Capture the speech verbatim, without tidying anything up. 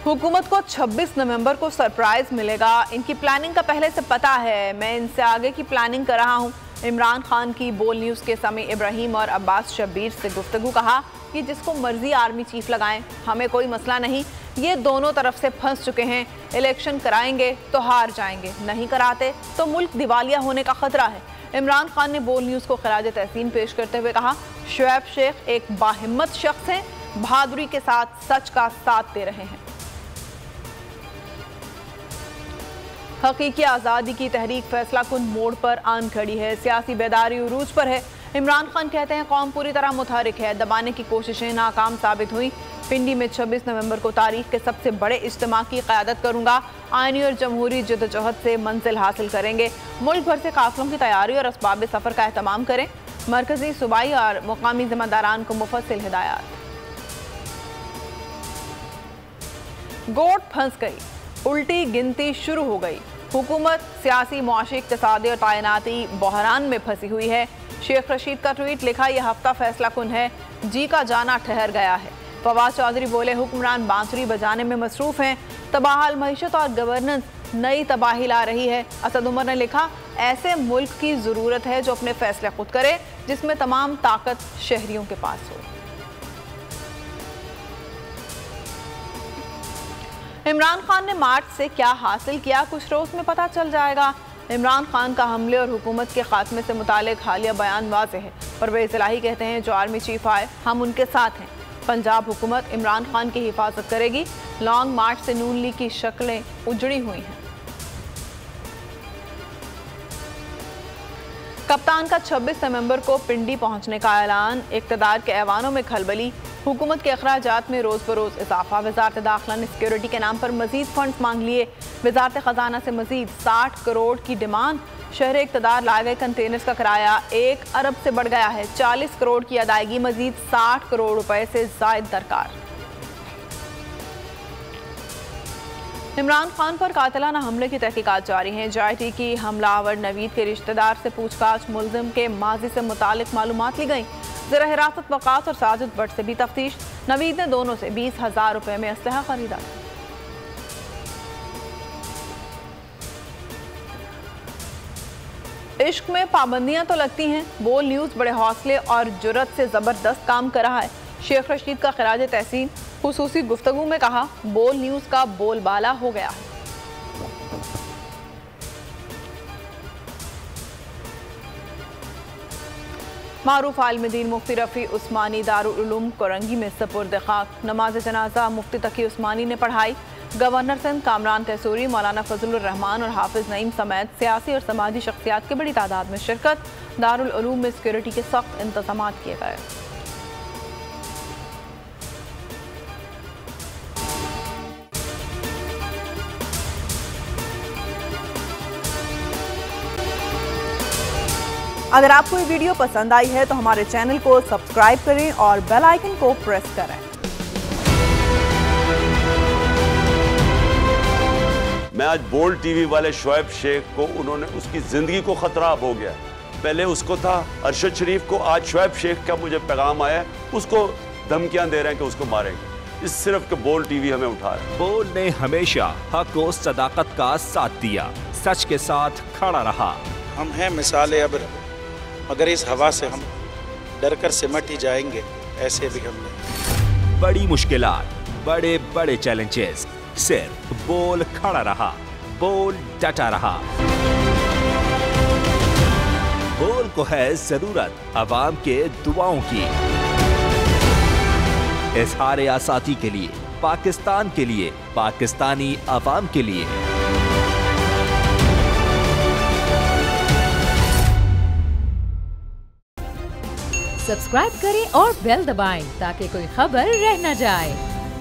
हुकूमत को छब्बीस नवंबर को सरप्राइज मिलेगा। इनकी प्लानिंग का पहले से पता है। मैं इनसे आगे की प्लानिंग कर रहा हूँ। इमरान खान की बोल न्यूज़ के समी इब्राहिम और अब्बास शब्बीर से गुफ्तगू। कहा कि जिसको मर्जी आर्मी चीफ लगाएं, हमें कोई मसला नहीं। ये दोनों तरफ से फंस चुके हैं। इलेक्शन कराएंगे तो हार जाएंगे, नहीं कराते तो मुल्क दिवालिया होने का खतरा है। इमरान खान ने बोल न्यूज़ को खराज तहसीन पेश करते हुए कहा, शुएब शेख एक बाहिम्मत शख्स हैं, बहादुरी के साथ सच का साथ दे रहे हैं। हकीकी आज़ादी की तहरीक फैसला कुन मोड़ पर आन खड़ी है। सियासी बेदारी उरूज पर है। इमरान खान कहते हैं कौम पूरी तरह मुतहरिक है। दबाने की कोशिशें नाकाम साबित हुई। पिंडी में छब्बीस नवंबर को तारीख के सबसे बड़े इज्तिमा की क़यादत करूंगा। आइनी और जमहूरी जद्दोजहद से मंजिल हासिल करेंगे। मुल्क भर से काफिलों की तैयारी और असबाब सफ़र का एहतमाम करें। मरकजी, सूबाई और मुकामी ज़िम्मेदारान को मुफस्सिल हिदायत। गोट फंस गई, उल्टी गिनती शुरू हो गई। हुकूमत सियासी, मुआशी, इक़्तिसादी और तैनाती बहरान में फंसी हुई है। शेख रशीद का ट्वीट लिखा, यह हफ्ता फैसला कुन है, जी का जाना ठहर गया है। फवाद चौधरी बोले, हुक्मरान बांसुरी बजाने में मसरूफ़ हैं। तबाहल मईशत और गवर्नेंस नई तबाही ला रही है। असद उमर ने लिखा, ऐसे मुल्क की ज़रूरत है जो अपने फैसले खुद करे, जिसमें तमाम ताकत शहरियों के पास हो। इमरान खान ने मार्च से क्या हासिल किया, कुछ रोज़ में पता चल जाएगा। इमरान खान का हमले और हुकूमत के खात्मे से मुतालिक हालिया बयान वाज़ेह है। परवेज़ इलाही कहते हैं जो आर्मी चीफ आए हम उनके साथ हैं। पंजाब हुकूमत इमरान खान की हिफाजत करेगी। लॉन्ग मार्च से नून लीग की शक्लें उजड़ी हुई हैं। कप्तान का छब्बीस नवंबर को पिंडी पहुंचने का ऐलान। इक़्तिदार के ऐवानों में खलबली। हुकूमत के अखराजात में रोज़ बरोज़ इजाफा। वज़ारत दाखिला ने सिक्योरिटी के नाम पर मजीद फंड्स मांग लिए। वज़ारत ख़जाना से मजीद साठ करोड़ की डिमांड। शहर इक़्तिदार लाए गए कंटेनर्स का किराया एक अरब से बढ़ गया है। चालीस करोड़ की अदायगी, मजीद साठ करोड़ रुपए से ज़ायद दरकार। इमरान खान पर कातिलाना हमले की तहकीकात जारी हैं। जे आई टी की हमलावर नवीद के रिश्तेदार से पूछताछ। मुलजिम के माजी से मुतालिक मालूमात ली गई। ज़रा हिरासत वक़ास और साजिद भट्ट से भी तफ्तीश। नवीद ने दोनों से बीस हजार रुपए में असलहा खरीदा। इश्क में पाबंदियां तो लगती हैं। बोल न्यूज़ बड़े हौसले और जुर्रत से ज़बरदस्त काम कर रहा है। शेख रशीद का खिराज तहसीन खुसूसी गुफ्तगू में कहा, बोल न्यूज़ का बोलबाला हो गया है। मारूफ आलिम दीन मुफ्ती रफ़ी उस्मानी दारुल उलूम कोरंगी में सपुर्द खाक। नमाज जनाजा मुफ्ती तकी उस्मानी ने पढ़ाई। गवर्नर सिंध कामरान तैसूरी, मौलाना फजलुर रहमान और हाफिज नईम समेत सियासी और समाजी शख्सियात की बड़ी तादाद में शिरकत। दारुल उलूम में सिक्योरिटी के सख्त इंतजाम किए गए। अगर आपको ये वीडियो पसंद आई है तो हमारे चैनल को सब्सक्राइब करें और बेल आइकन को प्रेस करें। मैं आज बोल्ड टीवी वाले शुएब शेख को, उन्होंने उसकी जिंदगी को खतरा अब हो गया। पहले उसको था अरशद शरीफ को, आज शुएब शेख का मुझे पैगाम आया, उसको धमकियां दे रहे हैं कि उसको मारेंगे। इस सिर्फ के बोल्ड टीवी हमें उठा है। बोल्ड ने हमेशा हक और सदाकत का साथ दिया, सच के साथ खड़ा रहा। हम हैं मिसाल अब्र, मगर इस हवा से हम डर कर सिमट ही जाएंगे, ऐसे भी हमने। बड़ी मुश्किलात, बड़े बड़े चैलेंजेस, सिर्फ बोल खड़ा रहा, बोल डटा रहा। बोल को है जरूरत अवाम के दुआओं की। इजहार आसाती के लिए, पाकिस्तान के लिए, पाकिस्तानी अवाम के लिए। सब्सक्राइब करें और बेल दबाएं ताकि कोई खबर रह न जाए।